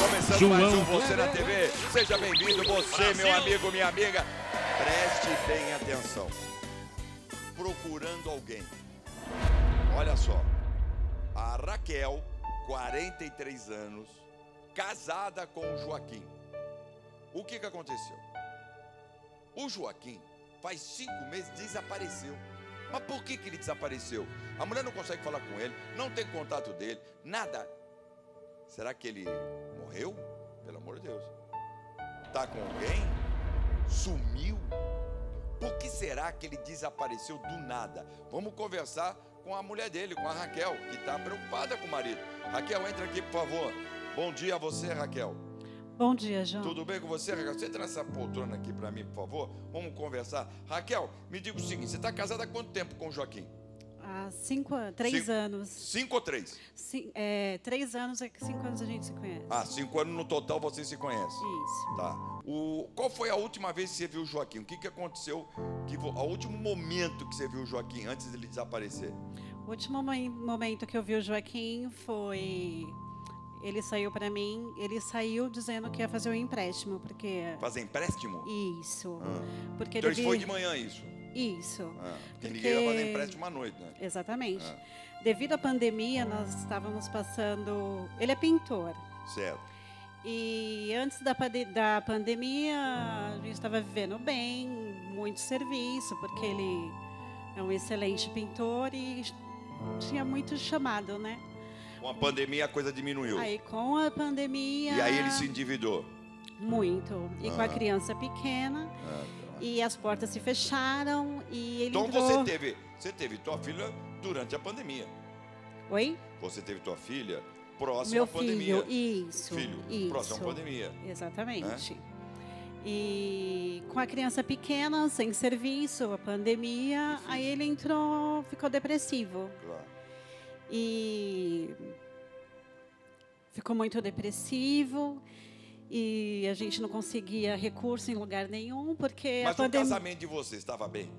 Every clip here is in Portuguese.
Começando mais um Você na TV. Seja bem-vindo, você, meu amigo, minha amiga. Preste bem atenção. Procurando alguém. Olha só. A Raquel, 43 anos, casada com o Joaquim. O que aconteceu? O Joaquim, faz 5 meses, desapareceu. Mas por que ele desapareceu? A mulher não consegue falar com ele, não tem contato dele, nada. Será que ele morreu? Pelo amor de Deus. Está com alguém? Sumiu? Por que será que ele desapareceu do nada? Vamos conversar com a mulher dele, com a Raquel, que está preocupada com o marido. Raquel, entra aqui, por favor. Bom dia a você, Raquel. Bom dia, João. Tudo bem com você, Raquel? Você entra nessa poltrona aqui para mim, por favor. Vamos conversar. Raquel, me diga o seguinte, você está casada há quanto tempo com o Joaquim? Há 3 anos. 5 ou 3? 3 anos, 5 anos a gente se conhece. Ah, 5 anos no total vocês se conhecem. Isso. Tá. Qual foi a última vez que você viu o Joaquim? O que aconteceu? O último momento que você viu o Joaquim antes dele desaparecer? O último momento que eu vi o Joaquim foi... Ele saiu para mim, ele saiu dizendo que ia fazer um empréstimo, porque... Fazer empréstimo? Isso. Porque Então ele foi de manhã isso? Isso. Porque ninguém ia fazer empréstimo à noite, né? Exatamente. Devido à pandemia, nós estávamos passando... Ele é pintor. Certo. E antes da pandemia, a gente estava vivendo bem, muito serviço, porque ele é um excelente pintor e tinha muito chamado, né? Com a pandemia a coisa diminuiu. Aí com a pandemia... E aí ele se endividou? Muito. E com a criança pequena, e as portas se fecharam, e ele então entrou... você teve tua filha durante a pandemia. Oi? Você teve tua filha próxima Meu à pandemia. Isso. Próximo à pandemia. Exatamente. E com a criança pequena, sem serviço, a pandemia, difícil. aí ele entrou, ficou depressivo. Claro. E ficou muito depressivo. E a gente não conseguia recurso em lugar nenhum, porque Mas a pandemia... o casamento de vocês estava bem?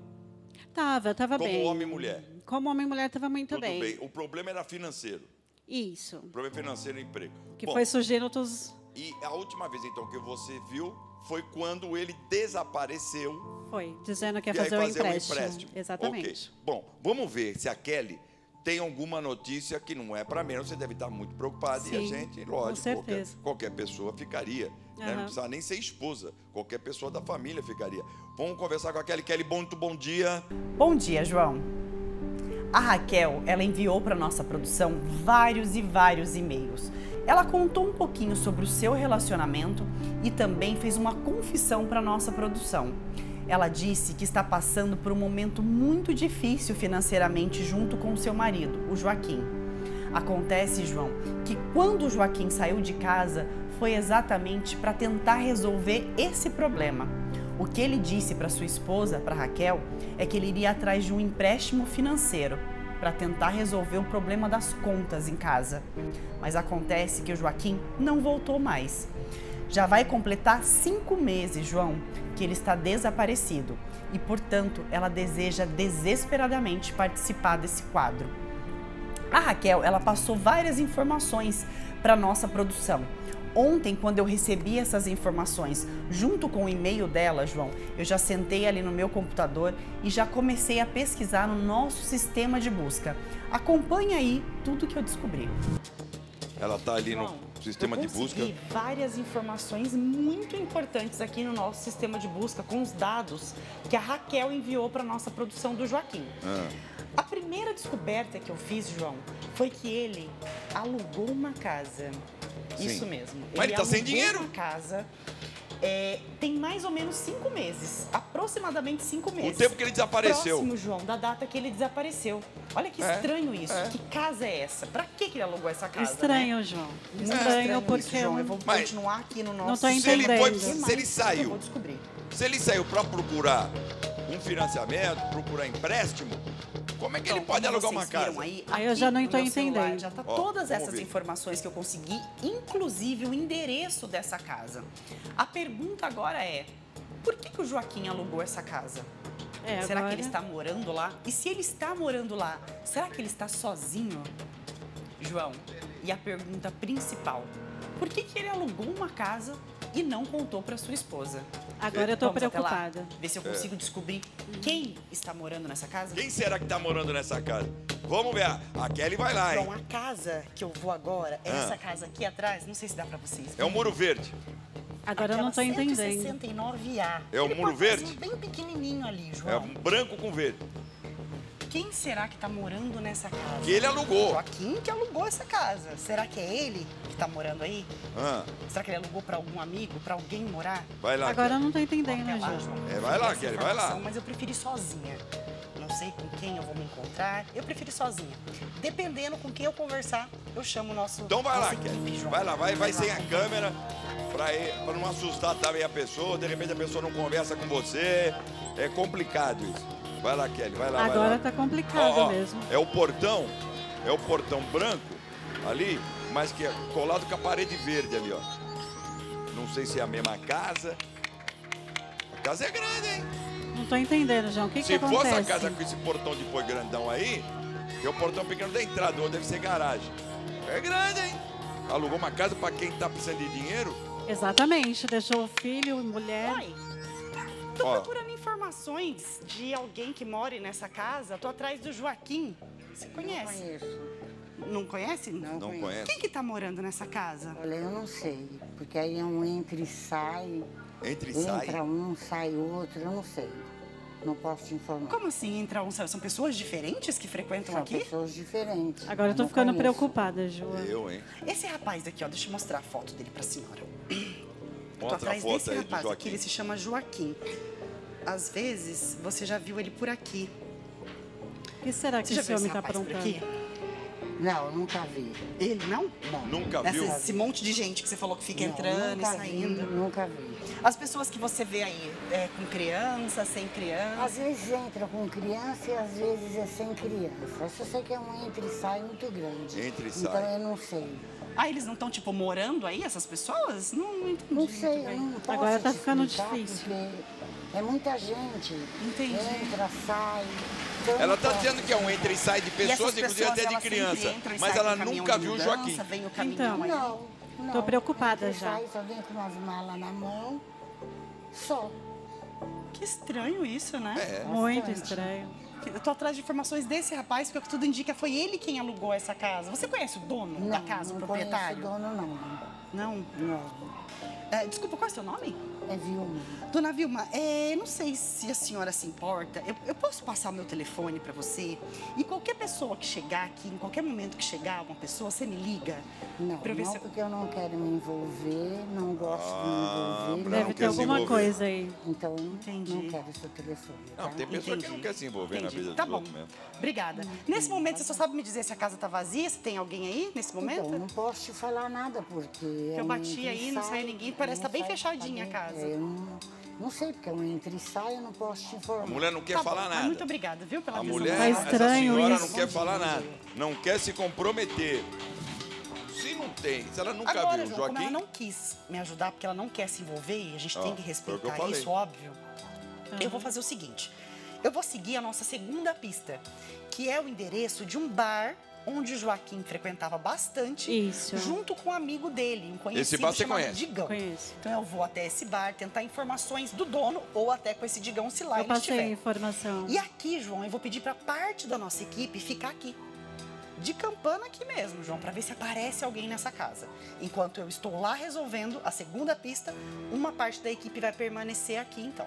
Tava bem. Como homem e mulher? Como homem e mulher estava muito Tudo bem. O problema era financeiro. Isso. O problema financeiro é emprego. Que foi surgindo todos... E a última vez, então, que você viu foi quando ele desapareceu. Foi, dizendo que ia e aí fazer um empréstimo. Exatamente. Okay. Bom, vamos ver se a Kelly tem alguma notícia que não é para menos. Você deve estar muito preocupada. Sim, e a gente, lógico, com certeza. qualquer pessoa ficaria. Né? Não precisa nem ser esposa. Qualquer pessoa da família ficaria. Vamos conversar com a Kelly. Kelly, muito bom dia. Bom dia, João. A Raquel, ela enviou para nossa produção vários e vários e-mails. Ela contou um pouquinho sobre o seu relacionamento e também fez uma confissão para nossa produção. Ela disse que está passando por um momento muito difícil financeiramente junto com o seu marido, o Joaquim. Acontece, João, que quando o Joaquim saiu de casa foi exatamente para tentar resolver esse problema. O que ele disse para sua esposa, para Raquel, é que ele iria atrás de um empréstimo financeiro para tentar resolver o problema das contas em casa. Mas acontece que o Joaquim não voltou mais. Já vai completar 5 meses, João, que ele está desaparecido e, portanto, ela deseja desesperadamente participar desse quadro. A Raquel, ela passou várias informações para nossa produção. Ontem, quando eu recebi essas informações junto com o e-mail dela, João, eu já sentei ali no meu computador e já comecei a pesquisar no nosso sistema de busca. Acompanhe aí tudo que eu descobri. Ela está ali João, no sistema de busca. Eu consegui várias informações muito importantes aqui no nosso sistema de busca com os dados que a Raquel enviou para nossa produção do Joaquim. A primeira descoberta que eu fiz, João, foi que ele alugou uma casa. Sim. Isso mesmo. Mas ele está sem dinheiro. Uma casa tem mais ou menos 5 meses, aproximadamente 5 meses. O tempo que ele desapareceu. Próximo, João, da data que ele desapareceu. Olha que estranho isso. Que casa é essa? Pra que ele alugou essa casa? Estranho, né? João. Muito Estranho porque... isso, João. Eu vou continuar aqui no nosso... Não tô Se ele entendendo. saiu, eu vou descobrir. se ele saiu para procurar um financiamento, procurar empréstimo, como é que ele pode alugar uma casa? Aí eu já não estou celular, entendendo. já tá Ó, todas vamos essas ver. informações que eu consegui, inclusive o endereço dessa casa. A pergunta agora é, por que o Joaquim alugou essa casa? Será que ele está morando lá? E se ele está morando lá, será que ele está sozinho? João, e a pergunta principal, por que ele alugou uma casa e não contou para sua esposa. Agora eu tô Vamos até lá, preocupada. ver se eu consigo descobrir quem está morando nessa casa. Quem será que tá morando nessa casa? Vamos ver. A Kelly vai lá, hein? Bom, a casa que eu vou agora é essa casa aqui atrás. Não sei se dá para vocês. É o Muro Verde. Agora eu não tô entendendo. 169A. É o Muro Verde? Bem pequenininho ali, É João. um branco com verde. Quem será que está morando nessa casa? Que ele alugou. Joaquim que alugou essa casa. Será que é ele que está morando aí? Ah, Será que ele alugou para algum amigo, para alguém morar? vai lá. Agora eu Kelly. não tô entendendo, Até lá, João. João. Vai lá, Essa Kelly, vai lá. informação, Mas eu prefiro ir sozinha. Não sei com quem eu vou me encontrar. Eu prefiro ir sozinha. Dependendo com quem eu conversar, eu chamo o nosso. Então vai lá, nossa equipe, Kelly. João. Vai lá, vai sem a câmera. Pra não assustar também a pessoa. De repente a pessoa não conversa com você. É complicado isso. Vai lá, Kelly, vai lá. vai Agora lá. tá complicado Ó, mesmo. é o portão branco ali, mas que é colado com a parede verde ali, ó. Não sei se é a mesma casa. A casa é grande, hein? Não tô entendendo, João. O que Se acontece? fosse a casa com esse portão depois grandão aí, que é o portão pequeno da entrada, ou deve ser garagem. É grande, hein? Alugou uma casa pra quem tá precisando de dinheiro? Exatamente. Deixou o filho e mulher. Oi. Tô Ó. procurando informações de alguém que mora nessa casa. Tô atrás do Joaquim. Você conhece? Conheço. Não conhece? Não conhece? Quem que tá morando nessa casa? Olha, eu não sei, porque aí é um entra e sai, Entra e sai. entra um, sai outro, eu não sei. Não posso te informar. Como assim entra um? São pessoas diferentes que frequentam São aqui? pessoas diferentes. Agora eu tô não ficando conheço. preocupada, João. Eu, hein? Esse rapaz aqui, ó, deixa eu mostrar a foto dele pra senhora. Tô Mostra a atrás foto desse aí do rapaz aqui, Joaquim. ele se chama Joaquim. Às vezes, você já viu ele por aqui. O que será que Você já esse viu esse homem tá rapaz por aprontando? aqui? Não, eu nunca vi. Ele não? Não. Nunca viu? Esse monte de gente que você falou que fica Não, entrando e nunca saindo. Vi, nunca vi. As pessoas que você vê aí, com criança, sem criança. Às vezes entra com criança e às vezes é sem criança. Eu só sei que é um entra e sai muito grande. Entra e Então sai. eu não sei. Ah, eles não estão, tipo, morando aí, essas pessoas? Não entendi. Não muito sei, eu bem. não posso Agora tá te ficando explicar, difícil. porque é muita gente. Entendi. Entra, sai. Então eu Ela não tá posso dizendo que é um entra e sai de E pessoas, essas inclusive até de elas sempre criança. entram e Mas saem ela com caminhão nunca de viu o mudança, Joaquim. Vem o caminhão Então. aí. Não. Tô preocupada Entra e já. sai, só vem com umas malas na mão. Só. Que estranho isso, né? É. Muito Bastante. estranho. Eu tô atrás de informações desse rapaz, porque o que tudo indica foi ele quem alugou essa casa. Você conhece o dono da casa, o não proprietário? conheço o dono, não. Não. Não. Desculpa, qual é o seu nome? É Vilma. Dona Vilma, não sei se a senhora se importa. Eu posso passar o meu telefone para você? E qualquer pessoa que chegar aqui, em qualquer momento que chegar uma pessoa, você me liga? Não, Pra eu ver não, se eu- porque eu não quero me envolver, não gosto de me envolver. Não Deve quer ter se alguma envolver. coisa aí. Então, Entendi. não quero seu telefone, tá? Não, tem pessoa que Entendi. não quer se envolver na Entendi. vida Tá dos bom. outros mesmo. Obrigada. Nesse momento, você só sabe me dizer se a casa tá vazia, se tem alguém aí nesse momento? Então, não posso te falar nada, porque... Eu bati aí, não sai ninguém, parece que tá bem fechadinha a casa. Eu não sei, porque eu entro e saio, eu não posso te informar. A mulher não quer Tá falar bom, nada. Muito obrigada, viu, pela A visão. mulher, Tá essa estranho senhora isso. não quer falar nada. Não quer se comprometer. Se não tem, se ela nunca Agora, viu o João, como ela Joaquim... não quis me ajudar, porque ela não quer se envolver, e a gente tem que foi o que eu respeitar falei. isso, óbvio. Eu vou fazer o seguinte, eu vou seguir a nossa segunda pista, que é o endereço de um bar onde o Joaquim frequentava bastante, Isso. junto com um amigo dele, um conhecido Esse bar você chamado conhece? Digão. Conheço. Então eu vou até esse bar, tentar informações do dono, ou até com esse Digão, se lá Eu ele passei a estiver. informação. E aqui, João, eu vou pedir para parte da nossa equipe ficar aqui. De campana aqui mesmo, João, para ver se aparece alguém nessa casa. Enquanto eu estou lá resolvendo a segunda pista, uma parte da equipe vai permanecer aqui, então.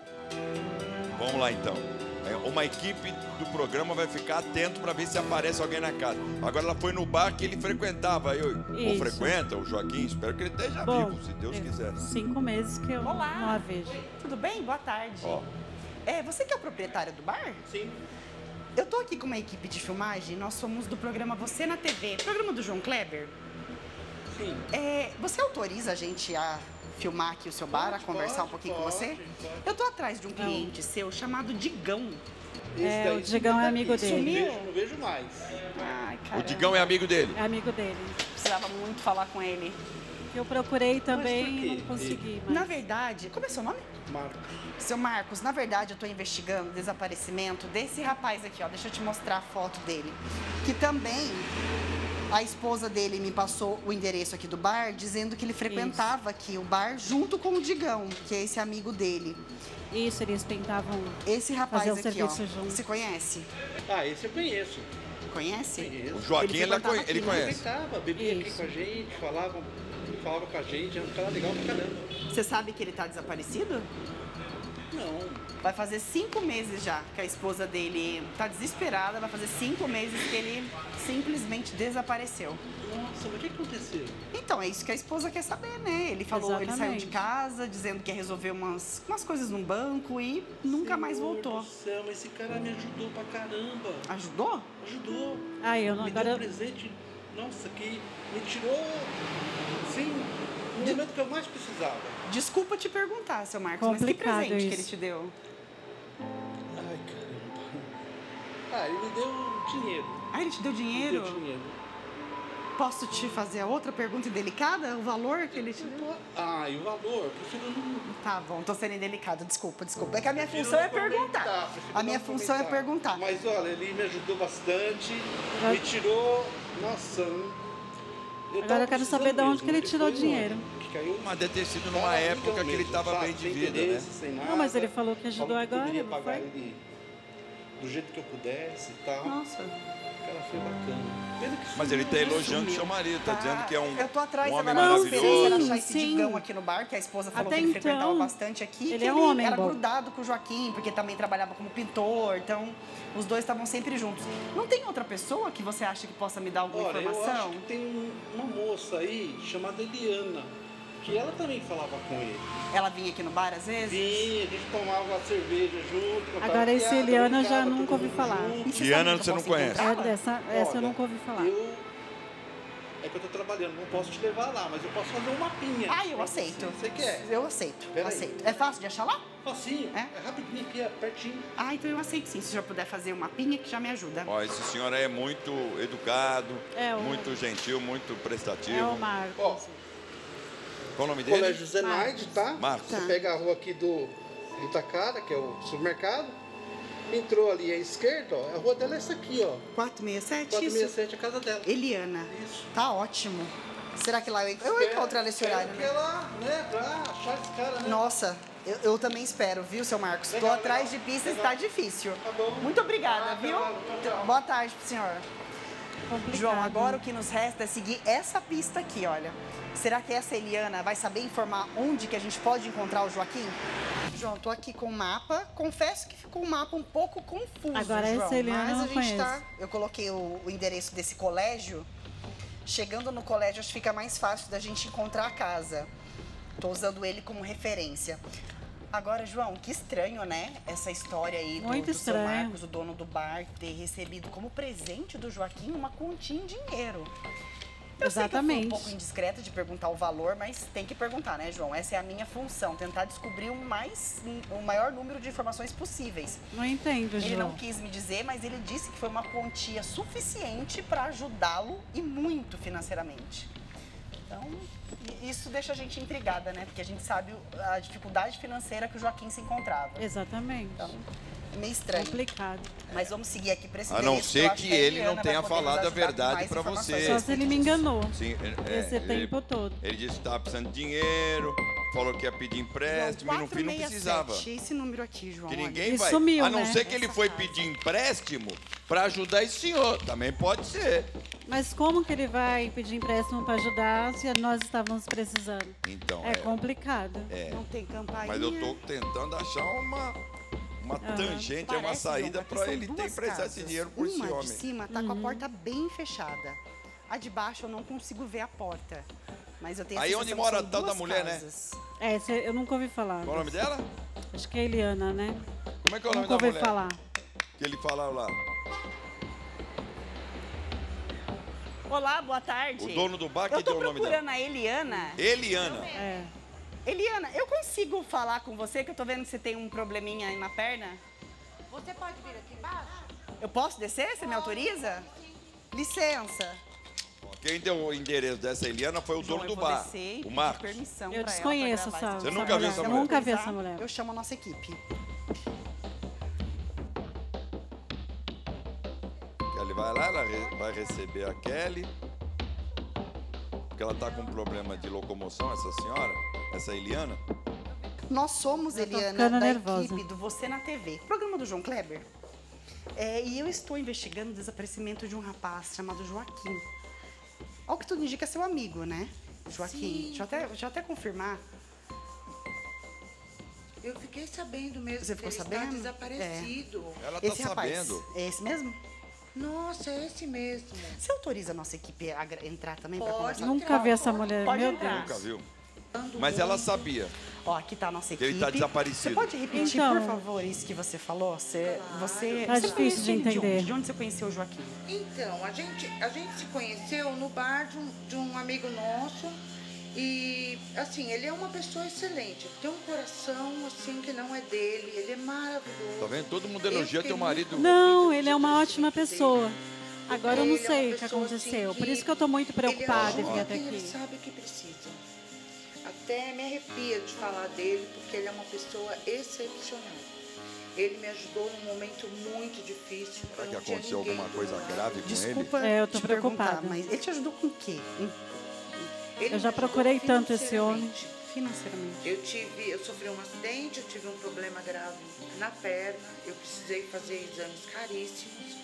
Vamos lá, então. Uma equipe do programa vai ficar atento para ver se aparece alguém na casa. Agora ela foi no bar que ele frequentava. Ou Isso. frequenta, o Joaquim. Espero que ele esteja Bom, vivo, se Deus é quiser. 5 meses que eu Olá. não a vejo. Tudo bem? Boa tarde. Ó. Você que é o proprietário do bar? Sim. Eu tô aqui com uma equipe de filmagem, nós somos do programa Você na TV, programa do João Kleber. Sim. Você autoriza a gente a filmar aqui o seu bar, a conversar um pouquinho com você? Eu tô atrás de um cliente seu chamado Digão. É, o Digão é amigo dele. Sumiu? Não vejo mais. Ai, O caramba. Digão é amigo dele. É amigo dele. Precisava muito falar com ele. Eu procurei também por e quê? não consegui, mas... Na verdade, como é seu nome? Marco. Seu Marcos, na verdade eu tô investigando o desaparecimento desse rapaz aqui, ó. Deixa eu te mostrar a foto dele. Que também A esposa dele me passou o endereço aqui do bar, dizendo que ele frequentava aqui o bar junto com o Digão, que é esse amigo dele. Isso, eles tentavam Esse rapaz fazer o aqui, ó, serviço junto. você conhece? Ah, esse eu conheço. Conhece? Conheço. O Joaquim, ele frequentava aqui, conhece. Frequentava, bebia aqui Isso. com a gente, falava com a gente, era um cara legal pra caramba. Você sabe que ele tá desaparecido? Não, Vai fazer 5 meses já que a esposa dele tá desesperada, vai fazer 5 meses que ele simplesmente desapareceu. nossa, mas o que aconteceu? Então, é isso que a esposa quer saber, né? Ele falou, ele saiu de Exatamente. casa dizendo que ia resolver umas coisas num banco e nunca mais Senhor voltou. do céu, mas esse cara me ajudou pra caramba. Ajudou? Ajudou. Ai, eu não, Me agora deu um presente, nossa, que me tirou, assim, no momento que eu mais precisava. Desculpa te perguntar, seu Marcos, mas que Complicado presente que ele isso. te deu? Ai, caramba. Ah, ele me deu dinheiro. Ah, ele te deu Me dinheiro? deu dinheiro. Posso te fazer a outra pergunta indelicada? O valor que ele te deu? Ah, e o valor? Prefiro não... Tá bom, tô sendo indelicada, desculpa. É que a minha prefiro função é não comentar, perguntar. prefiro A minha não função é comentar. perguntar. Mas olha, ele me ajudou bastante, me tirou, nossa... Agora eu quero saber de onde que ele tirou dinheiro. Mas deve ter sido numa época que ele estava bem de vida, né? Não, mas ele falou que ajudou Falou que agora, poderia não pagar foi? ele do jeito que eu pudesse e tal. Nossa. Cara, foi bacana. Pena que Mas ele tá sumiu, né? elogiando seu marido, tá dizendo que é um Eu tô atrás homem agora da esperança maravilhoso. de achar esse Sim. Digão aqui no bar, que a esposa falou Até que ele então, frequentava bastante aqui. ele que é um homem era bom. grudado com o Joaquim, porque também trabalhava como pintor, então os dois estavam sempre juntos. Não tem outra pessoa que você acha que possa me dar alguma Olha, eu informação? acho que tem uma moça aí chamada Eliana, que ela também falava com ele. Ela vinha aqui no bar às vezes? Vinha, a gente tomava cerveja junto. contava Agora, esse piada, Eliana eu brincava, já todo nunca ouvi mundo falar. junto. E Diana, sabe onde você eu não posso conhece? encontrá-la? Essa eu Olha, nunca ouvi falar. É que eu tô trabalhando, não posso te levar lá, mas eu posso fazer um mapinha. Ah, eu pra aceito. Você quer? Eu aceito, Peraí. aceito. É fácil de achar lá? Facinho, É? é rapidinho aqui, é pertinho. Ah, então eu aceito sim. Se já puder fazer uma pinha, que já me ajuda. Ó, esse senhor aí é muito educado, É, muito gentil, muito prestativo. É o Marcos. Ó, Qual o nome dele? Colégio Zenaide, tá? Marcos. Você pega a rua aqui do Itacara, que é o supermercado. Entrou ali à esquerda, ó. A rua dela é essa aqui, ó. 467? 467 é a casa dela. Eliana. Isso. Tá ótimo. Será que lá eu encontro ela nesse horário, Porque né? lá, né, pra achar esse cara, né? Nossa, eu também espero, viu, seu Marcos? Tô Legal, atrás legal. de pistas e Legal. tá difícil. Tá bom. Muito obrigada, Ah, viu? tchau. Boa tarde pro senhor. Complicado. João, agora o que nos resta é seguir essa pista aqui, olha. Será que essa Eliana vai saber informar onde que a gente pode encontrar o Joaquim? João, tô aqui com o mapa. Confesso que ficou um mapa um pouco confuso, Agora, João. essa Eliana mas eu a não gente conheço. Eu coloquei o endereço desse colégio. Chegando no colégio, acho que fica mais fácil da gente encontrar a casa. Tô usando ele como referência. Agora, João, que estranho, né? Essa história aí Muito do seu estranho. Marcos, o dono do bar, ter recebido como presente do Joaquim uma quantia em dinheiro. Eu sei que eu fui Exatamente. um pouco indiscreta de perguntar o valor, mas tem que perguntar, né, João? Essa é a minha função, tentar descobrir o maior número de informações possíveis. Não entendo, Ele João. não quis me dizer, mas ele disse que foi uma quantia suficiente para ajudá-lo e muito financeiramente. Então, isso deixa a gente intrigada, né? Porque a gente sabe a dificuldade financeira que o Joaquim se encontrava. Exatamente. Então, meio estranho. Complicado. Mas vamos seguir aqui para esse A não endereço, ser eu acho que a ele Eliana não tenha vai poder nos falado a ajudar com verdade mais pra informações você. a Só se respeito ele me disso. enganou. Sim, Esse tempo todo. Ele disse que estava precisando de dinheiro, falou que ia pedir empréstimo e no fim não 467, precisava. esse número aqui, João. Que olha. ninguém Ele vai. sumiu, a não né? ser que ele foi pedir empréstimo para ajudar esse senhor. Também pode ser. Mas como que ele vai pedir empréstimo para ajudar se nós estávamos precisando? Então, É complicado. Não tem campainha. mas eu tô tentando achar uma tangente, uma Parece, saída João, que para são ele ter duas emprestar esse casas. dinheiro por esse Uma de homem. cima tá com a porta bem fechada. A de baixo eu não consigo ver a porta. Mas eu tenho a Aí sensação onde que mora são a tal da duas mulher, né? casas. É, eu nunca ouvi falar. Qual o nome dela? Acho que é Eliana, né? Como é que é o nome Nunca da ouvi mulher? falar. Que ele fala lá. Olá, boa tarde. O dono do bar que Eu tô deu o nome procurando dela. a Eliana. Eliana. É. Eliana, eu consigo falar com você, que eu tô vendo que você tem um probleminha aí na perna? Você pode vir aqui embaixo? Eu posso descer? Você me autoriza? Licença. Quem deu o endereço dessa Eliana foi o João, dono eu do vou bar, descer e o pedir Marcos. permissão Eu pra ela desconheço pra gravar essa, Você essa nunca viu essa Se ela mulher? Nunca vi essa autorizar, mulher. Eu chamo a nossa equipe. Kelly vai lá, ela vai receber a Kelly. Porque ela tá com problema de locomoção, essa senhora, essa Eliana. Nós somos, Eu tô Eliana, ficando da nervosa. equipe do Você na TV, programa do João Kleber. E eu estou investigando o desaparecimento de um rapaz chamado Joaquim. Ao que tudo indica, é seu amigo, né? Joaquim. Deixa eu até confirmar. Eu fiquei sabendo mesmo. Você que ficou ele sabendo? Está desaparecido. Ela tá Esse rapaz, sabendo. é esse mesmo? Nossa, é esse mesmo. Você autoriza a nossa equipe a entrar também para Pode. conversar? Nunca vi essa mulher, Pode meu entrar. Deus. Nunca viu? Mas ela sabia. Ó, aqui tá a nossa Que equipe. ele tá desaparecido. Você pode repetir, Então. por favor, isso que você falou? Você Tá você difícil conhece de ele entender. onde? De onde você conheceu o Joaquim? Então, a gente se conheceu no bar de um amigo nosso. E, assim, ele é uma pessoa excelente. Ele tem um coração, assim, que não é dele. Ele é maravilhoso. Tá vendo? Todo mundo Eu elogia fiquei teu marido. muito Não, orgulhosa ele é uma de ótima conhecer pessoa. ele. Agora eu não Ele é sei uma o que pessoa, aconteceu. assim, Por que isso que eu tô muito preocupada em ele vir é até ele aqui. sabe o que precisa. Até me arrepia de falar dele, porque ele é uma pessoa excepcional. Ele me ajudou num momento muito difícil. Será eu que não tinha aconteceu ninguém alguma do coisa meu lado. grave com ele? Desculpa É, eu tô te perguntar, preocupada. mas ele te ajudou com o quê? Ele Eu já me procurei ajudou tanto esse homem. Financeiramente. Eu sofri um acidente, eu tive um problema grave na perna, eu precisei fazer exames caríssimos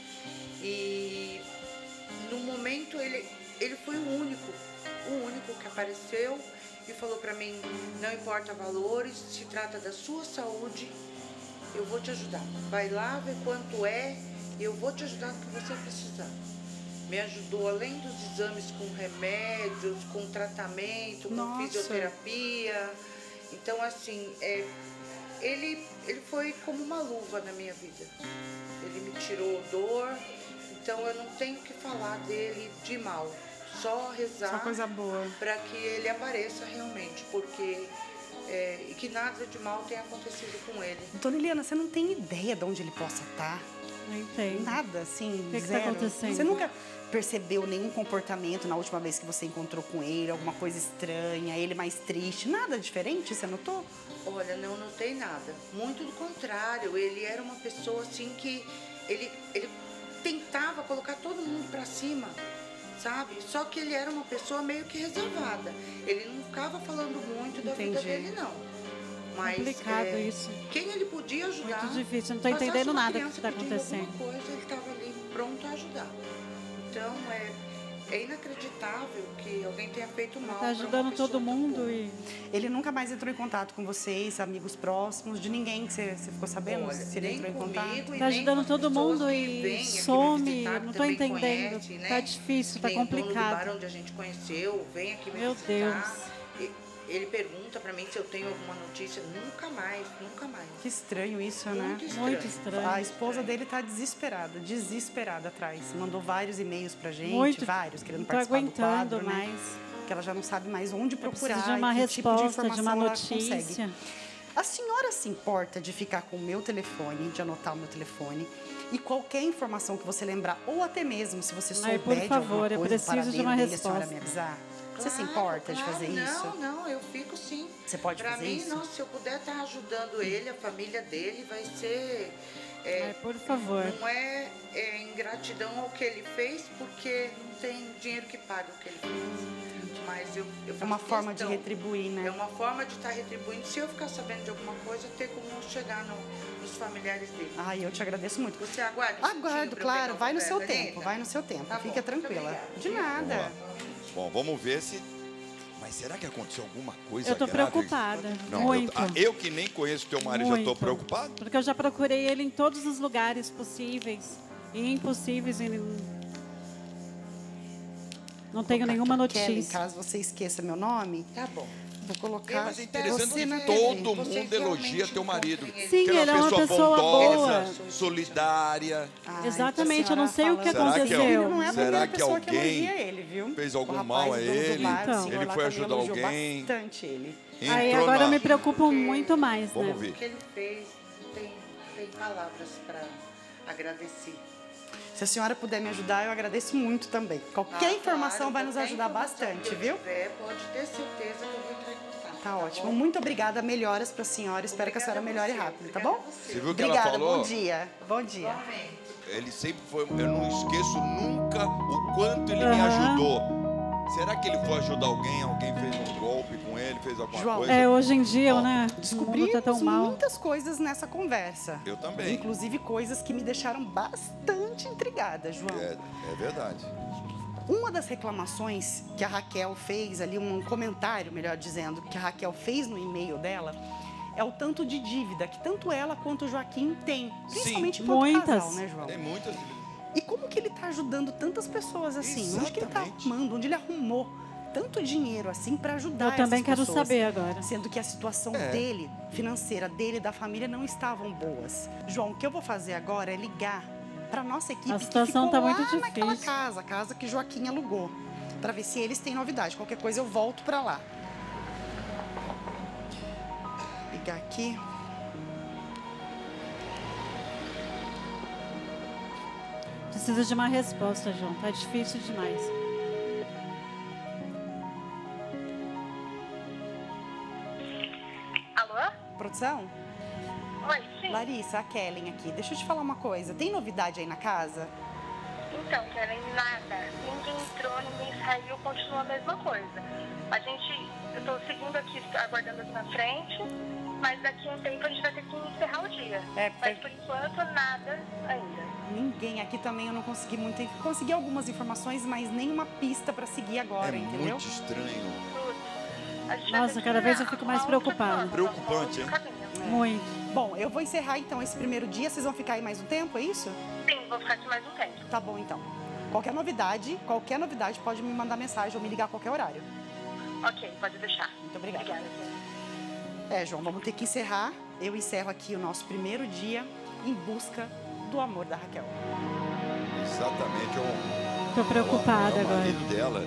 e no momento ele foi o único que apareceu e falou pra mim, não importa valores, se trata da sua saúde, eu vou te ajudar. Vai lá ver quanto é e eu vou te ajudar no que você precisar. Me ajudou além dos exames com remédios, com tratamento, com Nossa. fisioterapia. Então, assim, ele foi como uma luva na minha vida. Ele me tirou dor, então eu não tenho que falar dele de mal. Só rezar Só coisa boa. para que ele apareça realmente, porque e que nada de mal tenha acontecido com ele. Dona Eliana, você não tem ideia de onde ele possa estar? Não entendo. Nada, assim, O que tá zero. acontecendo? Você nunca percebeu nenhum comportamento na última vez que você encontrou com ele? Alguma coisa estranha, ele mais triste? Nada diferente, você notou? Olha, não notei nada. Muito do contrário, ele era uma pessoa assim que ele tentava colocar todo mundo pra cima, sabe? Só que ele era uma pessoa meio que reservada. Ele não ficava falando muito da vida Entendi. dele, não. Mas Complicado isso. quem ele podia ajudar. Muito difícil, não tô passasse entendendo uma nada do criança que tá pedindo acontecendo. alguma coisa, ele estava ali pronto a ajudar. Então é inacreditável que alguém tenha feito mal. Tá pra uma ajudando pessoa todo tão mundo boa. e Ele nunca mais entrou em contato com vocês, amigos próximos, de ninguém que você ficou sabendo? Olha, se ele nem entrou em comigo contato? e tá nem ajudando com as todo pessoas mundo que e vêm aqui me some, visitar, que não tô também entendendo. conhece, né? Tá difícil, tá Nem o dono do complicado. bar onde a gente conheceu, vem aqui me Meu visitar. Ele pergunta pra mim se eu tenho alguma notícia. Nunca mais, nunca mais. Que estranho isso, né? Muito estranho. Muito estranho. A esposa dele tá desesperada atrás. Mandou vários e-mails pra gente, Muito. vários, querendo Não tô participar do aguentando quadro, né? mais. Que ela já não sabe mais onde Eu procurar. preciso de uma e que tipo de resposta, de uma informação ela consegue. notícia. A senhora se importa de ficar com o meu telefone, de anotar o meu telefone e qualquer informação que você lembrar, ou até mesmo se você souber por de favor, alguma eu coisa, preciso de uma paradeiro dele, a senhora resposta. me avisar? Você se Claro, importa de claro. fazer isso? Não, eu fico sim. Você pode pra fazer mim, isso? Nossa, se eu puder estar ajudando ele, a família dele, vai ser... Ai, por favor. Não é ingratidão ao que ele fez, porque não tem dinheiro que pague o que ele fez. Mas eu É uma faço forma de questão. retribuir, né? É uma forma de estar retribuindo. Se eu ficar sabendo de alguma coisa, ter como chegar nos familiares dele. Ai, eu te agradeço muito. Você aguarda? um pouquinho Aguardo, pra eu claro. pegar o Vai no papel seu e tempo, caneta? vai no seu tempo. Tá bom, Fica muito tranquila. obrigada. De nada. Bom, vamos ver se... Mas será que aconteceu alguma coisa Eu tô grave? preocupada. Não, Muito. eu que nem conheço teu marido, já tô Muito. preocupado. Porque eu já procurei ele em todos os lugares possíveis e impossíveis. E não tenho nenhuma Kelly, notícia. caso você esqueça meu nome, Tá bom. vou colocar Mas é interessante você na que TV. todo Vocês mundo elogia realmente teu marido. encontrem ele. Sim, Que ele é uma pessoa bondosa, boa. solidária. Ai, Exatamente, a eu não sei o que senhora falando. Será que aconteceu. Ele não é a Será primeira que pessoa que alguém elogia ele, viu? fez O algum rapaz mal a do ele? bar, o Então. senhor Ele lá foi também ajudar elogiou alguém? bastante ele. Aí Entrou agora eu na- me preocupo muito mais, Vamos né? ver. O que ele fez, não tem palavras para agradecer. Se a senhora puder me ajudar, eu agradeço muito também. Qualquer informação Claro, vai nos qualquer ajudar informação bastante, que eu viu? tiver, pode ter certeza que eu vou entrar em contato. Tá ótimo. bom? Muito obrigada. Melhoras para a senhora. Espero que a senhora Obrigada a melhore você, rápido, tá obrigada bom? a você. Você viu o que Obrigada. ela falou? Bom dia. Bom dia. Igualmente. Ele sempre foi... Eu não esqueço nunca o quanto ele me Aham. ajudou. Será que ele foi ajudar alguém? Alguém fez um golpe com ele, fez alguma João, coisa? Hoje em dia, Ó, né? Descobrimos O mundo tá tão mal. muitas coisas nessa conversa. Eu também. Inclusive coisas que me deixaram bastante intrigada, João. É verdade. Uma das reclamações que a Raquel fez ali, um comentário, melhor dizendo, que a Raquel fez no e-mail dela, é o tanto de dívida que tanto ela quanto o Joaquim têm. Principalmente enquanto muitas. casal, né, João? Tem muitas. E como que ele está ajudando tantas pessoas assim? Onde que ele está Exatamente. arrumando? Onde ele arrumou tanto dinheiro assim para ajudar Eu também essas quero pessoas? saber agora. Sendo que a situação dele, financeira dele e da família não estavam boas. João, o que eu vou fazer agora é ligar para nossa equipe A situação que ficou tá muito lá naquela difícil. casa, a casa que Joaquim alugou, para ver se eles têm novidade. Qualquer coisa eu volto para lá. Ligar aqui. Preciso de uma resposta, João. Tá difícil demais. Alô? Produção? Oi, sim. Larissa, a Kellen aqui. Deixa eu te falar uma coisa. Tem novidade aí na casa? Então, Karen, nada. Ninguém entrou, ninguém saiu, continua a mesma coisa. Eu tô seguindo aqui, aguardando aqui na frente, mas daqui a um tempo a gente vai ter que encerrar o dia. Mas por enquanto, nada ainda. Ninguém aqui também, eu não consegui muito. Consegui algumas informações, mas nenhuma pista para seguir agora, entendeu? Muito estranho. A gente vai Nossa, ter que cada vez eu fico mais arrumar outra preocupada. forma, Preocupante, outro caminho. Muito. Bom, eu vou encerrar então esse primeiro dia. Vocês vão ficar aí mais um tempo, é isso? Sim, vou ficar aqui mais um tempo. Tá bom então. Qualquer novidade pode me mandar mensagem ou me ligar a qualquer horário. Ok, pode deixar. Muito obrigada. Obrigada. João, vamos ter que encerrar. Eu encerro aqui o nosso primeiro dia em busca do amor da Raquel. Exatamente. Tô preocupada é o agora. marido dela.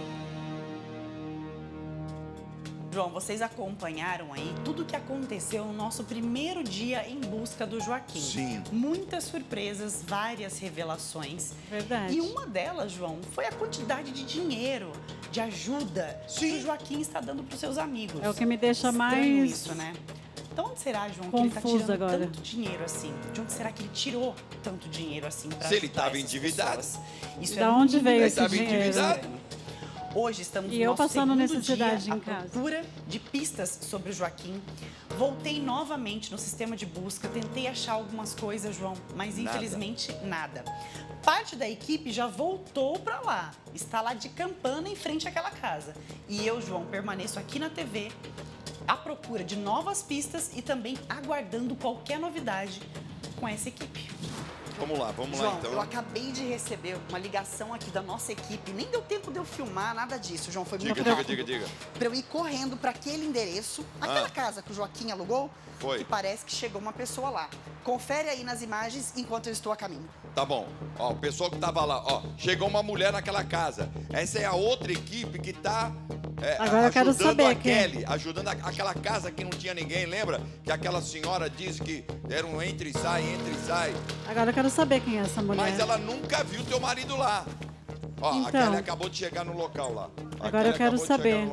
João, vocês acompanharam aí tudo o que aconteceu no nosso primeiro dia em busca do Joaquim. Sim. Muitas surpresas, várias revelações. Verdade. E uma delas, João, foi a quantidade de dinheiro, de ajuda que o Joaquim está dando para os seus amigos. É o que me deixa Estranho mais isso, né? Então, onde será, João, que ele está confusa tirando agora. tanto dinheiro assim? De onde será que ele tirou tanto dinheiro assim para Se ele estava endividado. Isso Da é onde muito veio Ele esse estava dinheiro? endividado. Hoje estamos E no eu nosso passando segundo necessidade dia em à casa. procura de pistas sobre o Joaquim. Voltei novamente no sistema de busca, tentei achar algumas coisas, João, mas Nada. infelizmente nada. Parte da equipe já voltou para lá, está lá de campana em frente àquela casa. E eu, João, permaneço aqui na TV à procura de novas pistas e também aguardando qualquer novidade com essa equipe. Vamos lá João, então. eu acabei de receber uma ligação aqui da nossa equipe. Nem deu tempo de eu filmar, nada disso, João. Foi muito rápido. Diga. Pra eu ir correndo para aquele endereço, aquela casa que o Joaquim alugou, Foi. que parece que chegou uma pessoa lá. Confere aí nas imagens enquanto eu estou a caminho. Tá bom. Ó, o pessoal que tava lá, ó, chegou uma mulher naquela casa. Essa é a outra equipe que tá Agora eu quero ajudando saber a quem. Kelly, ajudando aquela casa que não tinha ninguém, lembra? Que aquela senhora disse que era um entra e sai. Agora eu quero saber quem é essa mulher. Mas ela nunca viu teu marido lá. Ó, a Então. Kelly acabou de chegar no local lá. Agora eu quero saber.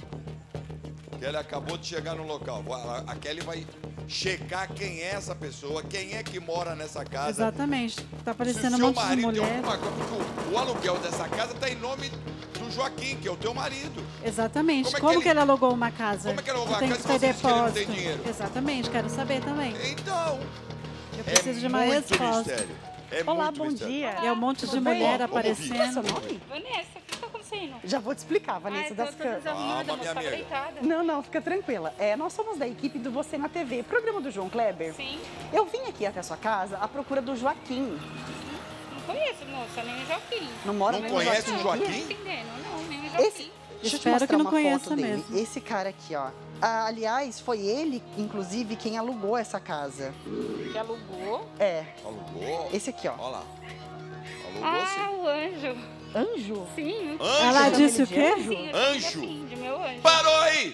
Kelly acabou de chegar no local. A Kelly vai checar quem é essa pessoa, quem é que mora nessa casa. Exatamente. Tá Se parecendo o um seu monte de marido tem mulher. alguma coisa, porque o aluguel dessa casa tá em nome do Joaquim, que é o teu marido. Exatamente. Como é que Como ele- que ele alugou uma casa? Como é que ele alugou Tem uma que casa ter se você diz que ele não depósito. tem dinheiro? Exatamente, quero saber também. Então, Eu preciso de uma muito resposta. mistério. É Olá, muito bom mistério. dia. E é um monte de Tudo bem? mulher Vamos ouvir. Qual é seu aparecendo. nome? Vanessa, o que tá acontecendo? Já vou te explicar, Vanessa. Ai, das tô can- desarrumada, Calma, moça, minha tava amiga. deitada. Não, fica tranquila. Nós somos da equipe do Você na TV, programa do João Kleber. Sim, Eu vim aqui até a sua casa à procura do Joaquim. não conheço, moça, nem o Joaquim. Não mora Não nem conhece no o Não tô Joaquim? entendendo, não, nem o Esse, Joaquim. deixa eu te Espero mostrar que não uma conheça foto dele. mesmo. Esse cara aqui, ó. Aliás, foi ele, inclusive, quem alugou essa casa. Que alugou. Alugou? Esse aqui, ó. Olha lá. Alugou sim. Ah, o anjo. Anjo? Sim, Ela Anjo! disse o quê? sim, eu Anjo. chamo assim, de meu anjo. Parou aí!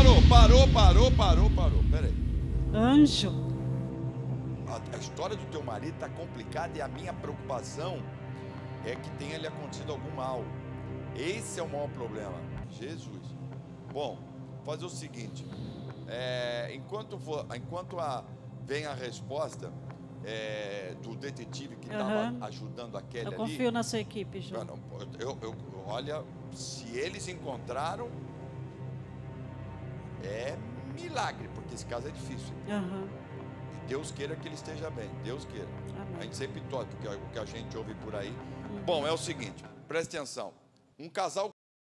Parou. Peraí. Anjo. A história do teu marido tá complicada e a minha preocupação é que tenha lhe acontecido algum mal. Esse é o maior problema. Jesus. Bom, fazer o seguinte. Enquanto vem a resposta do detetive que estava Aham. ajudando a Kelly Eu ali. confio na sua equipe, Ju. Eu Olha, se eles encontraram, é milagre, porque esse caso é difícil. Aham. E Deus queira que ele esteja bem, Deus queira. Amém. A gente sempre torce, porque o que a gente ouve por aí. Bom, é o seguinte, preste atenção. Um casal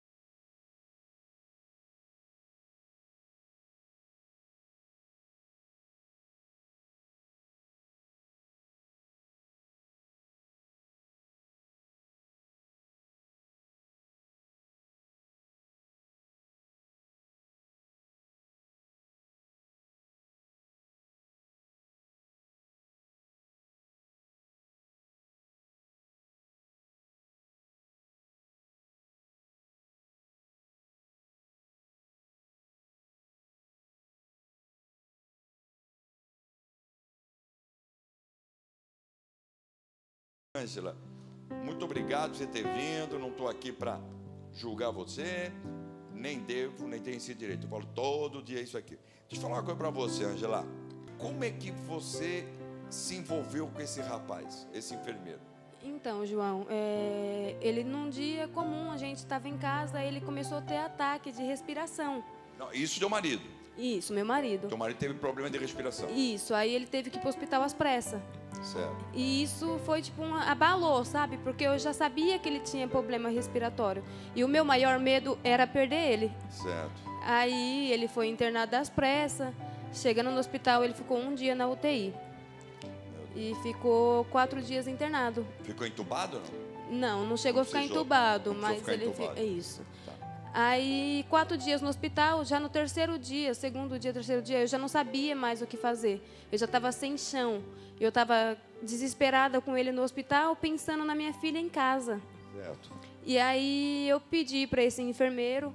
Ângela, muito obrigado por você ter vindo. Não estou aqui para julgar você, nem devo, nem tenho esse direito. Eu falo todo dia isso aqui. Deixa eu falar uma coisa para você, Ângela. Como é que você se envolveu com esse rapaz, esse enfermeiro? Então, João, ele num dia comum, a gente estava em casa, ele começou a ter ataque de respiração. Não, isso teu marido. Isso, meu marido. Teu marido teve problema de respiração. Isso, aí ele teve que ir para o hospital às pressas. Certo. E isso foi tipo abalou, sabe? Porque eu já sabia que ele tinha problema respiratório. E o meu maior medo era perder ele. Certo. Aí ele foi internado às pressas. Chegando no hospital, ele ficou um dia na UTI. E ficou 4 dias internado. Ficou entubado ou não? Não, não chegou a ficar precisou- entubado, não mas precisou ficar ele entubado. é isso. Tá. Aí, 4 dias no hospital, já no terceiro dia, segundo dia, terceiro dia, eu já não sabia mais o que fazer. Eu já estava sem chão. Eu estava desesperada com ele no hospital, pensando na minha filha em casa. Certo. E aí eu pedi para esse enfermeiro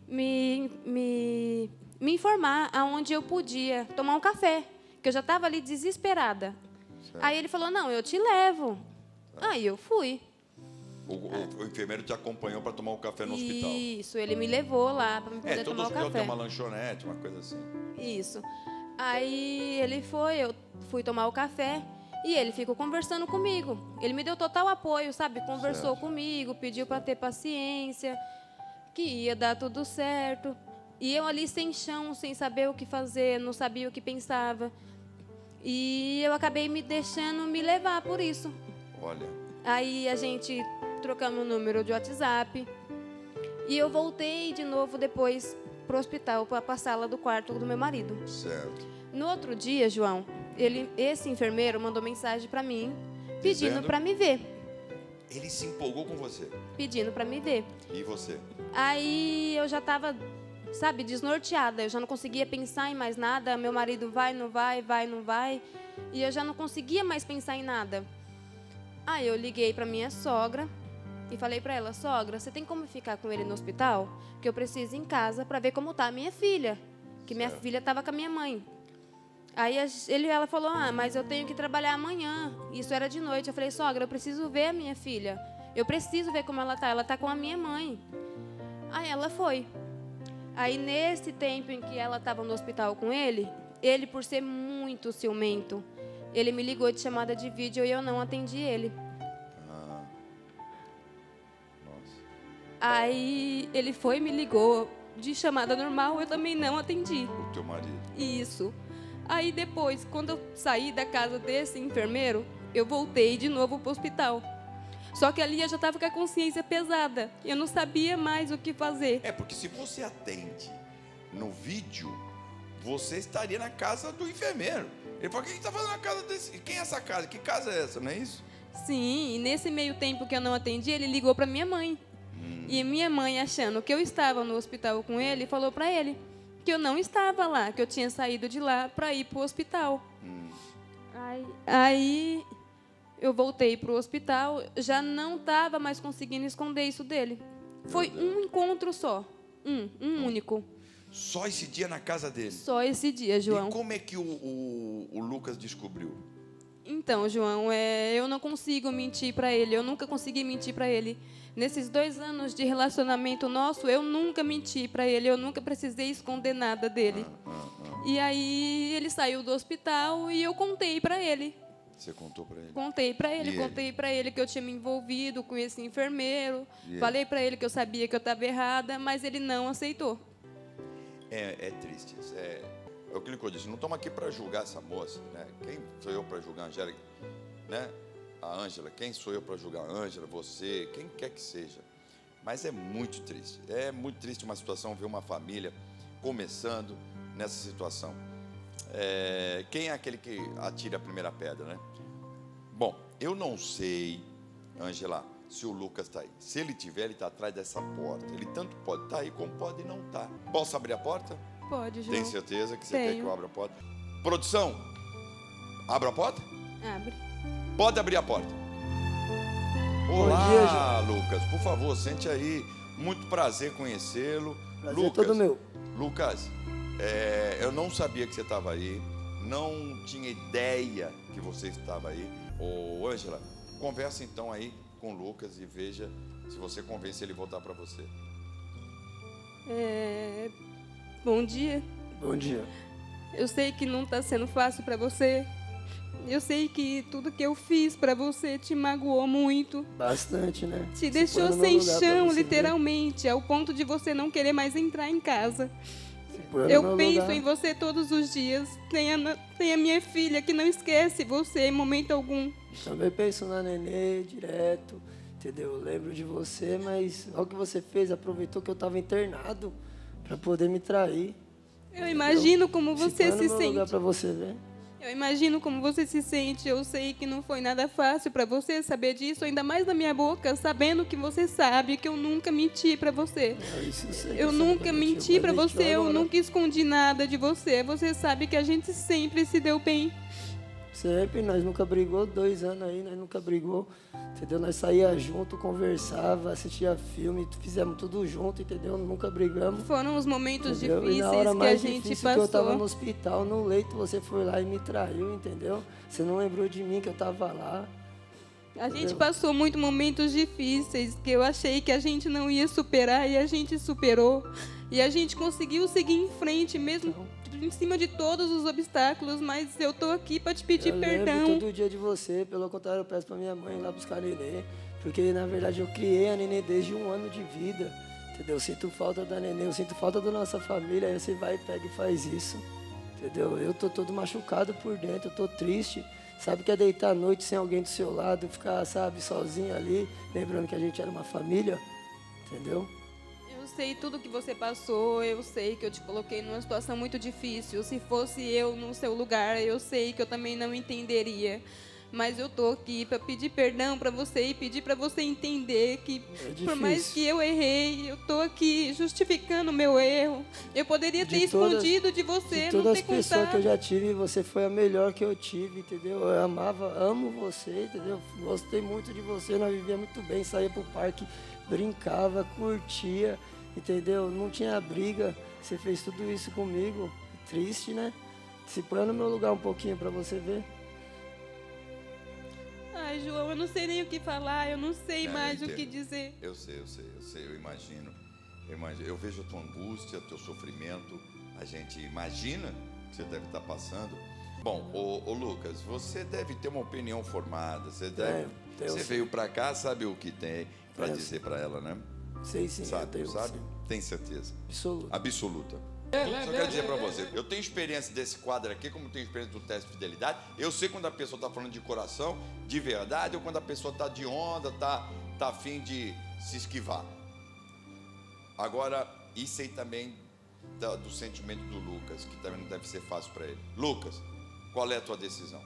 me informar aonde eu podia tomar um café, que eu já estava ali desesperada. Certo. Aí ele falou, não, eu te levo. Aí eu fui. O enfermeiro te acompanhou para tomar um café no hospital. Isso, ele me levou lá para poder Todo tomar o hospital café. tem uma lanchonete, uma coisa assim. Isso. Aí ele foi, eu fui tomar o café e ele ficou conversando comigo. Ele me deu total apoio, sabe? Conversou comigo, pediu para ter paciência, que ia dar tudo certo. E eu ali sem chão, sem saber o que fazer, não sabia o que pensava. E eu acabei me deixando me levar por isso. Olha. Aí a gente trocamos o número de WhatsApp. E eu voltei de novo depois pro hospital, para a sala do quarto do meu marido. Certo. No outro dia, João, esse enfermeiro mandou mensagem para mim, pedindo Dizendo? para me ver. Ele se empolgou com você. Pedindo para me ver. E você? Aí eu já estava, sabe, desnorteada. Eu já não conseguia pensar em mais nada. Meu marido vai, não vai, vai, não vai. E eu já não conseguia mais pensar em nada. Aí eu liguei para minha sogra e falei para ela, sogra, você tem como ficar com ele no hospital? Que eu preciso ir em casa para ver como tá a minha filha. Que minha filha estava com a minha mãe. Aí ela falou, mas eu tenho que trabalhar amanhã. Isso era de noite. Eu falei, sogra, eu preciso ver a minha filha. Eu preciso ver como ela tá com a minha mãe. Aí ela foi. Aí nesse tempo em que ela estava no hospital com ele, por ser muito ciumento, ele me ligou de chamada de vídeo e eu não atendi ele. Ah. Nossa. Aí ele foi e me ligou de chamada normal, eu também não atendi. O teu marido. Isso. Aí depois, quando eu saí da casa desse enfermeiro, eu voltei de novo para o hospital. Só que ali eu já estava com a consciência pesada. Eu não sabia mais o que fazer. É, porque se você atende no vídeo, você estaria na casa do enfermeiro. Ele falou, o que está fazendo na casa desse? Quem é essa casa? Que casa é essa, não é isso? Sim, e nesse meio tempo que eu não atendi, ele ligou para minha mãe. E minha mãe, achando que eu estava no hospital com ele, falou para ele que eu não estava lá, que eu tinha saído de lá para ir para o hospital. Aí eu voltei para o hospital, já não estava mais conseguindo esconder isso dele. Foi um encontro só, um único. Só esse dia na casa dele? Só esse dia, João. E como é que o Lucas descobriu? Então, João, eu não consigo mentir para ele, eu nunca consegui mentir para ele. Nesses 2 anos de relacionamento nosso, eu nunca menti para ele, eu nunca precisei esconder nada dele. E aí ele saiu do hospital e eu contei para ele Você contou para ele? Contei para ele, E contei para ele que eu tinha me envolvido com esse enfermeiro. E Falei para ele que eu sabia que eu estava errada, mas ele não aceitou. É triste isso. É o que eu disse, não estamos aqui para julgar essa moça, né? Quem sou eu para julgar a Angélica, né? A Ângela, quem sou eu para julgar a Ângela, você, quem quer que seja. Mas é muito triste uma situação ver uma família começando nessa situação. Quem é aquele que atira a primeira pedra, né? Bom, eu não sei, Ângela, se o Lucas está aí. Se ele tiver, ele está atrás dessa porta. Ele tanto pode estar aí como pode não estar. Posso abrir a porta? Pode, João. Tem certeza que você Tenho. quer que eu abra a porta? Produção, abra a porta? Abre. Pode abrir a porta. Olá, Lucas. Por favor, sente aí. Muito prazer conhecê-lo. Prazer Lucas, todo meu. Lucas, eu não sabia que você estava aí. Não tinha ideia que você estava aí. Ô, Ângela, conversa então aí com o Lucas e veja se você convence ele a voltar para você. Bom dia. Bom dia. Eu sei que não está sendo fácil para você. Eu sei que tudo que eu fiz para você te magoou muito. Bastante, né? Te deixou sem chão, literalmente, ao ponto de você não querer mais entrar em casa. Eu penso em você todos os dias. Tem a minha filha que não esquece você em momento algum. Também penso na Nenê direto, entendeu? Eu lembro de você, mas olha o que você fez. Aproveitou que eu estava internado para poder me trair. Eu imagino como você se sente. Lugar pra você ver. Eu imagino como você se sente. Eu sei que não foi nada fácil para você saber disso, ainda mais na minha boca, sabendo que você sabe que eu nunca menti para você. Eu nunca menti para você, eu nunca escondi nada de você. Você sabe que a gente sempre se deu bem. Sempre, nós nunca brigou, 2 anos aí, nós nunca brigou, entendeu? Nós saía junto, conversava, assistia filme, fizemos tudo junto, entendeu? Nunca brigamos. Foram os momentos entendeu? difíceis e na hora que mais a gente difícil passou. Que eu tava no hospital, no leito, você foi lá e me traiu, entendeu? Você não lembrou de mim que eu tava lá. A gente passou muitos momentos difíceis que eu achei que a gente não ia superar e a gente superou. E a gente conseguiu seguir em frente mesmo em cima de todos os obstáculos, mas eu tô aqui para te pedir perdão. Eu lembro todo dia de você, pelo contrário, eu peço pra minha mãe ir lá buscar a Nenê, porque na verdade eu criei a Nenê desde 1 ano de vida, entendeu? Eu sinto falta da Nenê, eu sinto falta da nossa família, aí você vai, pega e faz isso, entendeu? Eu tô todo machucado por dentro, eu tô triste. Sabe que é deitar à noite sem alguém do seu lado, ficar, sabe, sozinho ali, lembrando que a gente era uma família, entendeu? Eu sei tudo que você passou, eu sei que eu te coloquei numa situação muito difícil. Se fosse eu no seu lugar, eu sei que eu também não entenderia. Mas eu tô aqui para pedir perdão para você e pedir para você entender que, por mais que eu errei, eu tô aqui justificando o meu erro. Eu poderia ter escondido de você, de não todas ter as pessoas contado. que eu já tive, você foi a melhor que eu tive, entendeu? Eu amo você, entendeu? Gostei muito de você, nós vivíamos muito bem, saía pro parque, brincava, curtia, entendeu? Não tinha briga, você fez tudo isso comigo. Triste, né? Se põe no meu lugar um pouquinho para você ver. Ai, João, eu não sei nem o que falar, eu não sei mais o que dizer. Eu sei, eu imagino. Eu vejo a tua angústia, o teu sofrimento, a gente imagina que você deve estar passando. Bom, ô Lucas, você deve ter uma opinião formada, você veio para cá, sabe o que tem para dizer para ela, né? Sei sim, sabe? Sim. Tem certeza? Absoluta. Só quero dizer para você, eu tenho experiência desse quadro aqui, como tenho experiência do teste de fidelidade. Eu sei quando a pessoa está falando de coração, de verdade, ou quando a pessoa está de onda, tá a fim de se esquivar. Agora, isso aí também do sentimento do Lucas, que também não deve ser fácil para ele. Lucas, qual é a tua decisão?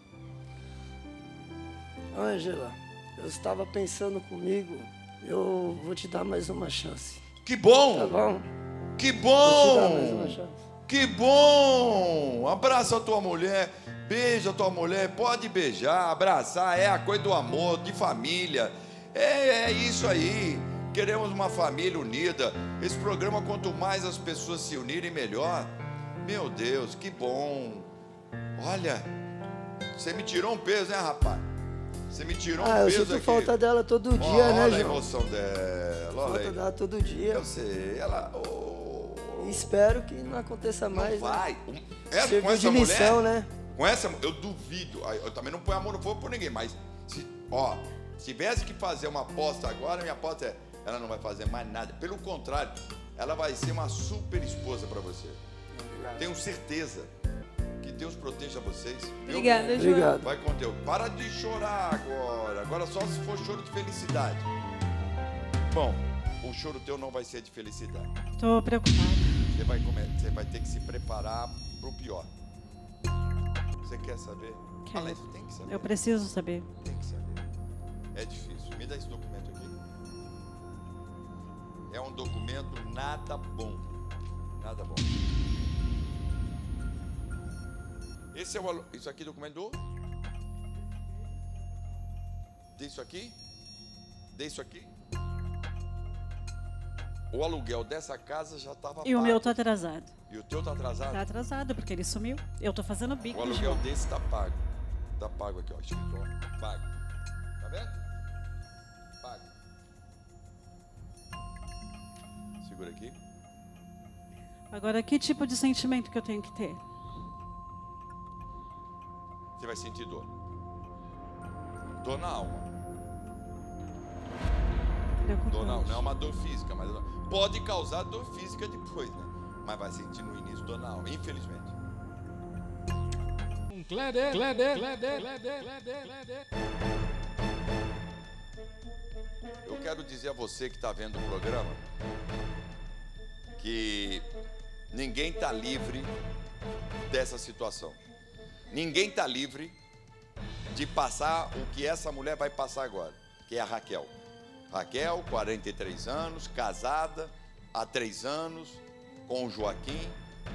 Ângela, eu estava pensando comigo, eu vou te dar mais uma chance. Que bom! Tá bom? Que bom! Vou te dar mais uma chance. Que bom! Abraça a tua mulher, beija a tua mulher, pode beijar, abraçar, é a coisa do amor, de família. É isso aí. Queremos uma família unida. Esse programa, quanto mais as pessoas se unirem, melhor. Meu Deus, que bom. Olha, você me tirou um peso, né, rapaz? Você me tirou um peso aqui. Eu sinto falta dela todo dia, né, João? Olha a emoção dela. Falta dela todo dia. Eu sei, ela... Espero que não aconteça mais. Não vai. Serviu de lição, né? Com essa, eu duvido. Eu também não ponho amor no fogo por ninguém, mas se tivesse que fazer uma aposta agora, minha aposta é: ela não vai fazer mais nada. Pelo contrário, ela vai ser uma super esposa para você. Tenho certeza. Que Deus proteja vocês. Obrigada, João. Obrigado. Vai com Deus. Para de chorar agora. Agora só se for choro de felicidade. Bom, o choro teu não vai ser de felicidade. Estou preocupada. Você vai ter que se preparar para o pior. Você quer saber? Quero. Isso tem que saber. Eu preciso saber. Tem que saber. É difícil. Me dá esse documento aqui. É um documento nada bom. Nada bom. Esse é o isso aqui, documento disso aqui? Disso aqui? O aluguel dessa casa já estava pago. E o meu está atrasado. E o teu está atrasado? Está atrasado, porque ele sumiu. Eu estou fazendo bico. O aluguel desse está pago. Está pago aqui, ó. Escrito, ó. Pago. Tá vendo? Pago. Segura aqui. Agora, que tipo de sentimento que eu tenho que ter? Você vai sentir dor. Dor na alma. Dor na alma. Não é uma dor física, mas pode causar dor física depois, né? Mas vai sentir no início dor na alma, infelizmente. Eu quero dizer a você que está vendo o programa que ninguém está livre dessa situação. Ninguém está livre de passar o que essa mulher vai passar agora, que é a Raquel. Raquel, 43 anos, casada há 3 anos com o Joaquim.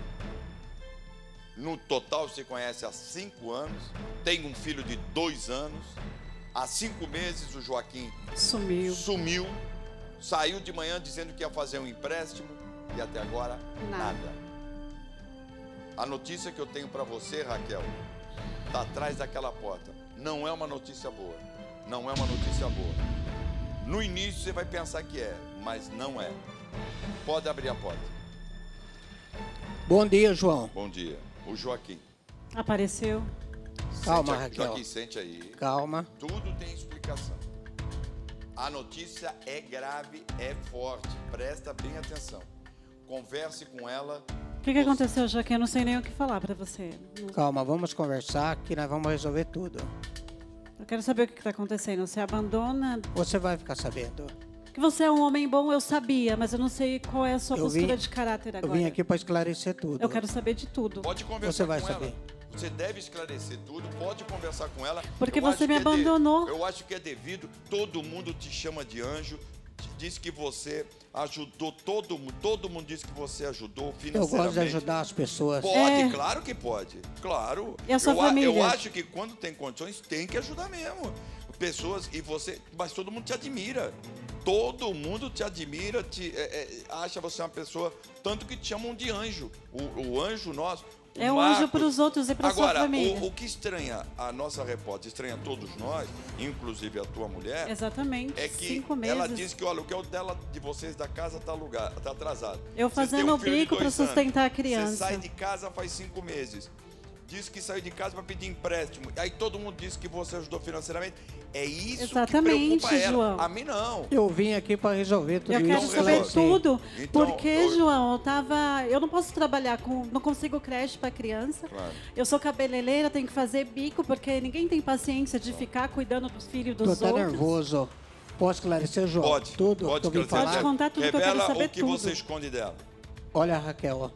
No total se conhece há 5 anos, tem um filho de 2 anos. Há 5 meses o Joaquim sumiu, saiu de manhã dizendo que ia fazer um empréstimo e até agora nada. A notícia que eu tenho para você, Raquel, está atrás daquela porta. Não é uma notícia boa. Não é uma notícia boa. No início você vai pensar que é, mas não é. Pode abrir a porta. Bom dia, João. Bom dia. O Joaquim. Apareceu. Calma, Raquel. Raquel. Joaquim, sente aí. Calma. Tudo tem explicação. A notícia é grave, é forte. Presta bem atenção. Converse com ela. O que aconteceu, Joaquim? Eu não sei nem o que falar para você. Calma, vamos conversar que nós vamos resolver tudo. Eu quero saber o que está acontecendo. Você abandona... Você vai ficar sabendo. Que você é um homem bom, eu sabia, mas eu não sei qual é a sua postura de caráter agora. Eu vim aqui para esclarecer tudo. Eu quero saber de tudo. Pode conversar você vai com saber. ela. Você deve esclarecer tudo, pode conversar com ela. Porque você me abandonou. Eu acho que é devido, todo mundo te chama de anjo, diz que você ajudou todo mundo diz que você ajudou financeiramente. Eu gosto de ajudar as pessoas. Pode, claro que pode, claro. E a sua família? Eu acho que quando tem condições, tem que ajudar mesmo. Pessoas, e você, mas todo mundo te admira. Todo mundo te admira, acha você uma pessoa, tanto que te chamam de anjo. O anjo nosso. É um anjo para os outros e para a sua família. Agora, o que estranha a nossa repórter, estranha todos nós, inclusive a tua mulher. Exatamente. É que 5 meses. ela disse que o aluguel dela, de vocês da casa está atrasado. Eu fazendo o bico para sustentar a criança. Você sai de casa faz 5 meses. Diz que saiu de casa para pedir empréstimo. Aí todo mundo diz que você ajudou financeiramente. É isso exatamente, que preocupa ela. João. A mim não. Eu vim aqui para resolver tudo isso. Eu quero saber tudo. Então, porque, João, eu não posso trabalhar não consigo creche para criança. Claro. Eu sou cabeleireira, tenho que fazer bico, porque ninguém tem paciência de ficar cuidando dos filhos dos outros. Tô nervoso. Posso esclarecer, João? Pode. Tudo pode que eu vim falar? Pode contar tudo que eu quero saber. Revela o que você esconde dela. Olha, Raquel,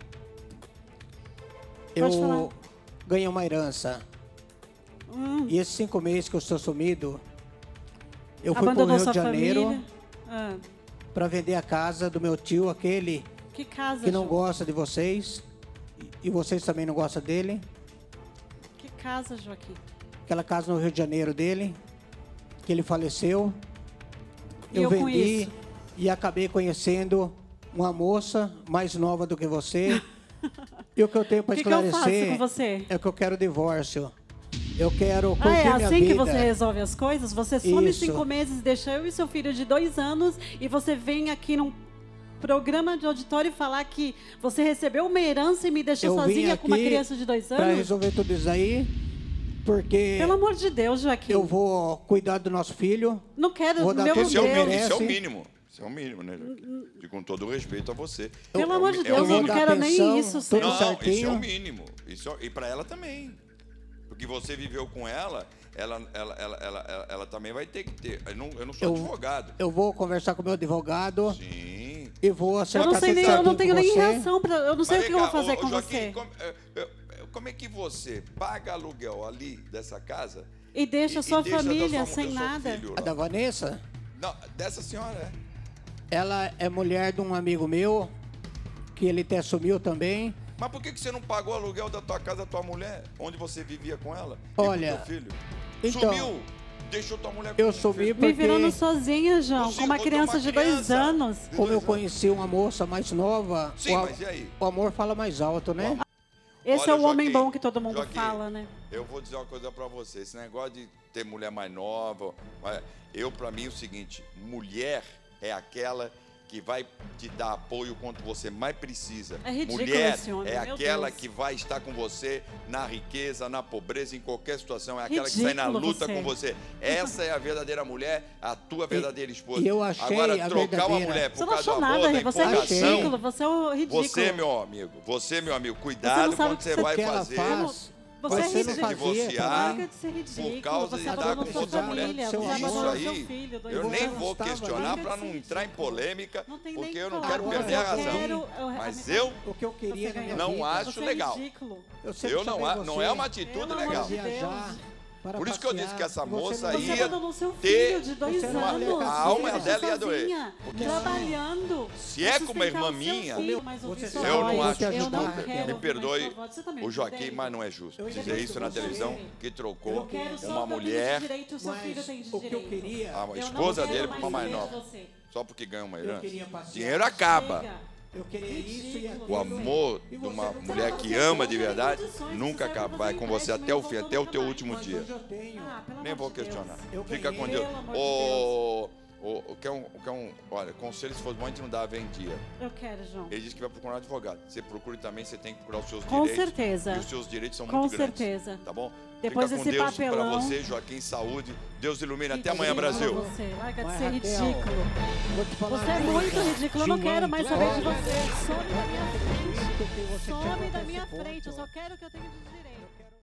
eu ganhei uma herança. E esses 5 meses que eu estou sumido, eu fui para o Rio de Janeiro para vender a casa do meu tio, aquele que não gosta de vocês. E vocês também não gostam dele. Que casa, Joaquim? Aquela casa no Rio de Janeiro dele, que ele faleceu. Eu vendi e acabei conhecendo uma moça mais nova do que você. E o que eu tenho para esclarecer é que eu quero divórcio. Eu quero curtir minha vida. É assim que você resolve as coisas? Você some 5 meses, deixa eu e seu filho de 2 anos e você vem aqui num... programa de auditório e falar que você recebeu uma herança e me deixou sozinha com uma criança de 2 anos? Para resolver tudo isso aí, porque... Pelo amor de Deus, Joaquim. Eu vou cuidar do nosso filho. Não quero, vou dar meu Deus. Isso é o mínimo. Isso é o mínimo, né? E com todo o respeito a você. Pelo amor de Deus, eu não quero nem isso. Tudo não, certinho. Isso é o mínimo. E para ela também. Porque você viveu com ela, ela também vai ter que ter. Eu não sou advogado. Eu vou conversar com o meu advogado. Sim. E vou acertar eu não tenho nem reação para. Eu não sei o que eu vou fazer com Joaquim, você. Como é que você paga aluguel ali dessa casa e deixa sua família sem nada? A da Vanessa? Não, dessa senhora é. Ela é mulher de um amigo meu, que ele até sumiu também. Mas por que você não pagou o aluguel da tua casa da tua mulher, onde você vivia com ela? Olha, e com teu filho? Então, sumiu, deixou tua mulher eu sumi porque... Me virando sozinha, João, com uma criança de 2 anos. Como eu conheci uma moça mais nova, sim, mas e aí? O amor fala mais alto, né? Esse Olha, é o homem Joaquim, bom que todo mundo fala, né? Eu vou dizer uma coisa pra você. Esse negócio de ter mulher mais nova... pra mim, é o seguinte. Mulher é aquela que vai te dar apoio quando você mais precisa. É ridículo mulher esse homem, é meu aquela Deus. que vai estar com você na riqueza, na pobreza, em qualquer situação. É aquela Ridículo que sai na luta você. com você. Essa é a verdadeira mulher, a tua verdadeira esposa. E eu achei agora, a trocar uma verdadeira. mulher por Você não causa do achou amor, nada, da você é empolgação. ridículo, você é o ridículo. Você, meu amigo, cuidado sabe quando o que você você vai quer, ela fazer. faz. Você é Você se ridículo. divorciar Larga de ser ridículo. por causa de Você estar abandonou com sua outra mulher. família, Seu você amor. Isso abandonou seu aí, filho. eu nem vou gostava, questionar né? para não entrar em polêmica, Não tem porque nem eu não que quero falar. perder a Eu razão. quero- Mas O que eu queria na minha não vida, acho Você é legal. ridículo. sempre Eu não, chamei não você é uma atitude Pelo amor legal. de Deus. viajar, para Por isso que eu passear, disse que essa e você moça não- Você ia abandonou seu ter filho de 2 uma- anos. a alma Você dela ia deixou doer. sozinha, Porque trabalhando. se é com uma irmã minha, eu não acho Eu justo. não quero Me ouvir perdoe mais sua voz. Você tá me o Joaquim, entendendo? mas não é justo Eu dizer isso na você. televisão, que trocou Eu quero só uma o que eu tenho de mulher, direito, o seu filho tem de o que eu direito. queria... a Eu esposa não quero dele, por uma mais saber de nova. você. Só porque ganha uma Eu herança. queria passear. Dinheiro acaba. Chega. Eu queria isso e aquilo. O amor de uma mulher que ama de verdade nunca acaba. Vai com você até o fim, até o teu último dia. Hoje eu tenho. Nem vou questionar. Eu Fica com ganhei. Deus. Olha, conselho, se fosse bom, a gente não dava em dia. Eu quero, João. Ele disse que vai procurar um advogado. Você procure também, você tem que procurar os seus Com direitos. certeza. E os seus direitos são Com muito grandes. certeza. Tá bom? Depois Fica com desse Deus papelão. pra você, Joaquim, saúde. Deus ilumine. Até amanhã, Ridículo Brasil. Você. Larga de Mas, ser Raquel, ridículo. Vou te falar Você é uma muito coisa. ridículo. Eu não João, quero mais saber de olha, você. Some da minha frente. porque você tinha Some da nesse minha ponto. frente. Eu só quero o que eu tenho de direito.